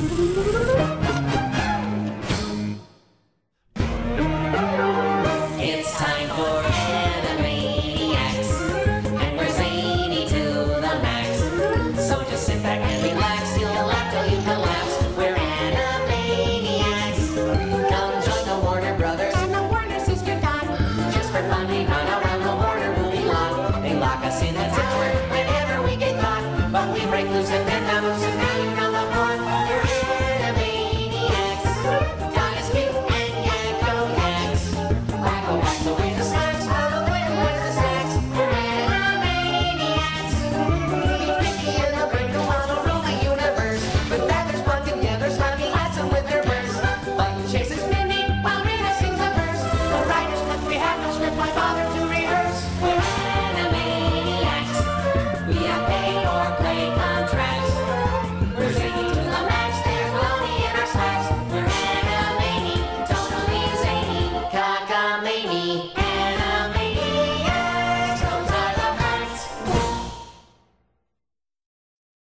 It's time for Animaniacs, and we're zany to the max. So just sit back and relax, you'll laugh till you collapse. We're Animaniacs. Come join the Warner Brothers and the Warner Sister Dot. Just for fun, we run around the Warner movie lot. They lock us in the tower whenever we get caught, but we break loose and then the moves, and now you know the plot. We're Animaniacs. God is cute and yakko yaks. Wacko wacks away the snacks, while the wind wins the snacks. We're Animaniacs. Mickey and the brain go on a rule the universe, but feathers bond together, Smiley lights them with their verse. Button chases Minnie while Rita sings a verse. The writers look, we have no script, why bother to rehearse? We're Animaniacs. We have pay or play contracts. We're zany to the max, there's baloney in our slacks. We're Animani, totally zany, cockamamie.